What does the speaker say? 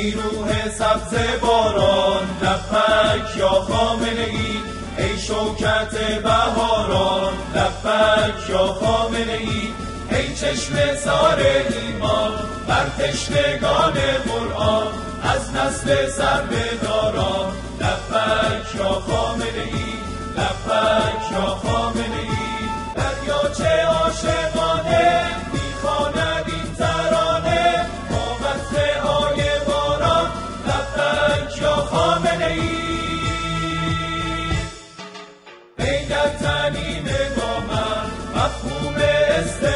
ای روح سبز باران لبک یا خامنه ای، ای شوکت بهاران لبک یا خامنه ای، ای چشم سار ایمان بر تشنگان قرآن از نسل سربهداران لبک یا خامنه ای، لبک یا خامنه ای. دریاچه عاشقانه میخواند این ترانه با قطره‌های باران لبک یا خامنه ای. ای در تعلیم با من مفهوم